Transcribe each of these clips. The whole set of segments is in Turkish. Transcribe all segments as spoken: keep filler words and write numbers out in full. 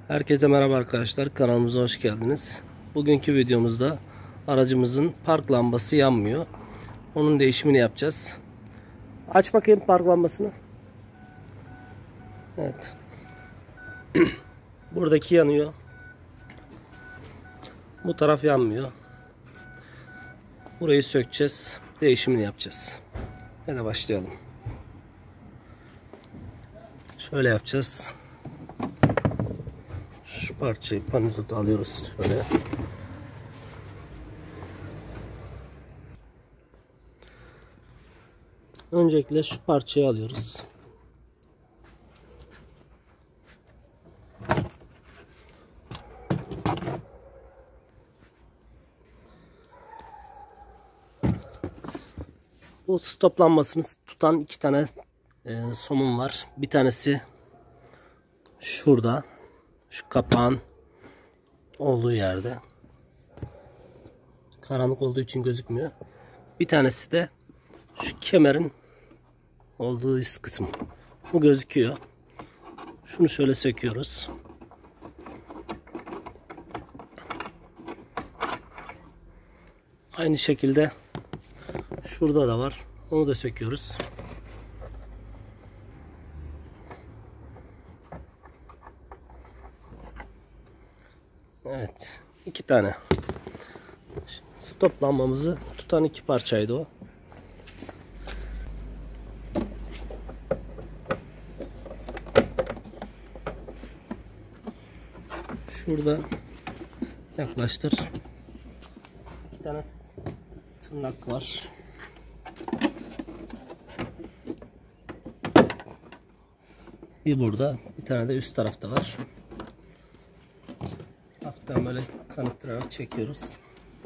Herkese merhaba arkadaşlar, kanalımıza hoş geldiniz. Bugünkü videomuzda aracımızın park lambası yanmıyor. Onun değişimini yapacağız. Aç bakayım park lambasını. Evet. Buradaki yanıyor. Bu taraf yanmıyor. Burayı sökeceğiz. Değişimini yapacağız. Hadi başlayalım. Şöyle yapacağız. Şu parçayı panizota alıyoruz şöyle. Öncelikle şu parçayı alıyoruz. Bu stop lambasını tutan iki tane e, somun var. Bir tanesi şurada. Şu kapağın olduğu yerde. Karanlık olduğu için gözükmüyor. Bir tanesi de şu kemerin olduğu üst kısım. Bu gözüküyor. Şunu şöyle söküyoruz. Aynı şekilde şurada da var. Onu da söküyoruz. Evet. iki tane. Stop lambamızı tutan iki parçaydı o. Şurada yaklaştır. İki tane tırnak var. Bir burada, bir tane de üst tarafta var. Hafiften böyle kanıttırarak çekiyoruz.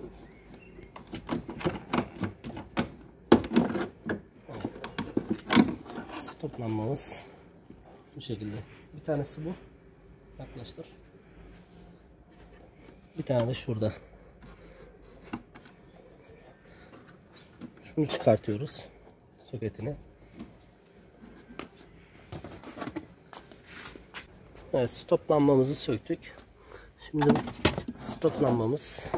Stop lambamız bu şekilde. Bir tanesi bu. Yaklaştır. Bir tane de şurada. Şunu çıkartıyoruz. Soketini. Evet, stop lambamızı söktük. Şimdi stop lambamız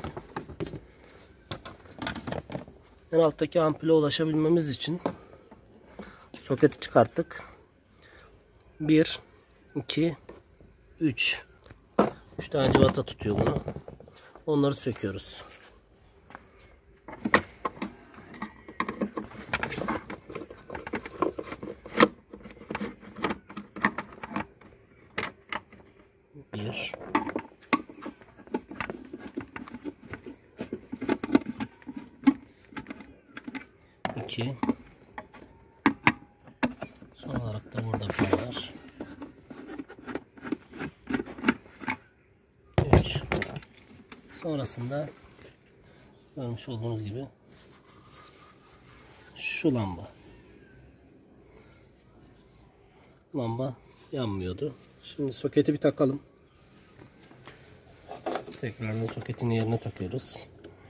en alttaki ampule ulaşabilmemiz için soketi çıkarttık. bir, iki, üç. üç tane cıvata tutuyor bunu. Onları söküyoruz. Bir. İki. Son olarak da burada bir var. Üç. Sonrasında görmüş olduğunuz gibi şu lamba. Lamba yanmıyordu. Şimdi soketi bir takalım. Tekrardan soketin yerine takıyoruz.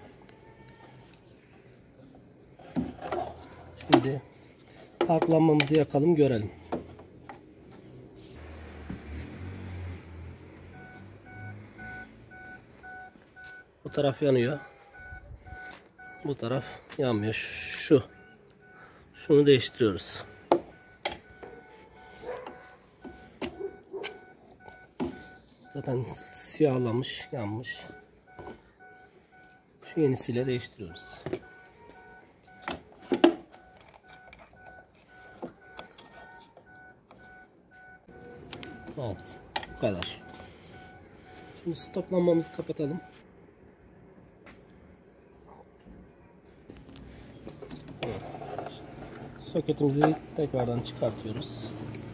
Şimdi park lambamızı yakalım, görelim. Bu taraf yanıyor. Bu taraf yanmıyor. Şu. Şunu değiştiriyoruz. Zaten siyahlamış, yanmış. Şu yenisiyle değiştiriyoruz. Evet, bu kadar. Şimdi stop lambamızı kapatalım. Evet. Soketimizi tekrardan çıkartıyoruz.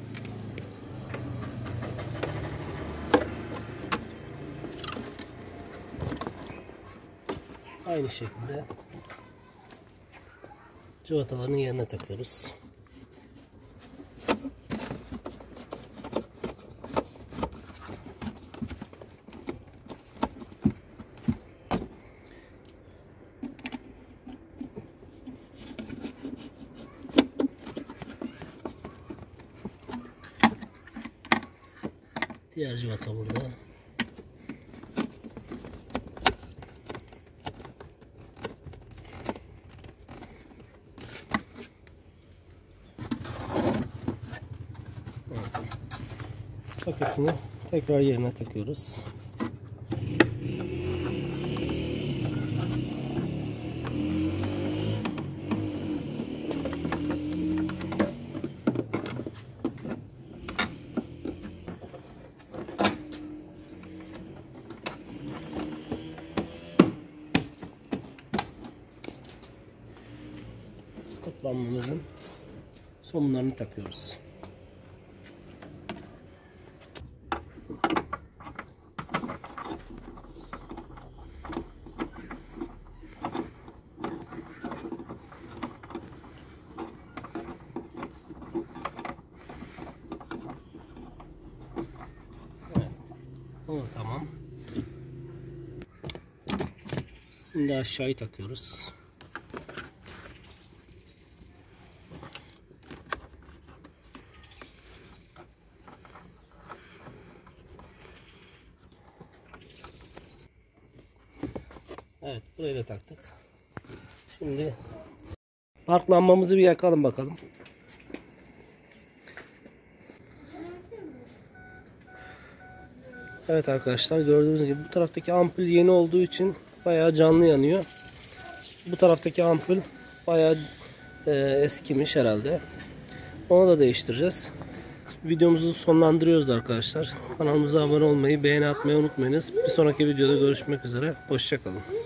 Aynı şekilde cıvatalarını yerine takıyoruz. Diğer cıvata burada. Soketini tekrar yerine takıyoruz. Stop lambamızın somunlarını takıyoruz. Evet. O tamam. Şimdi aşağıyı takıyoruz. Evet, burayı da taktık. Şimdi park lambamızı bir yakalım bakalım. Evet arkadaşlar, gördüğünüz gibi bu taraftaki ampul yeni olduğu için bayağı canlı yanıyor. Bu taraftaki ampul bayağı e, eskimiş herhalde. Onu da değiştireceğiz. Videomuzu sonlandırıyoruz arkadaşlar. Kanalımıza abone olmayı, beğeni atmayı unutmayınız. Bir sonraki videoda görüşmek üzere. Hoşça kalın.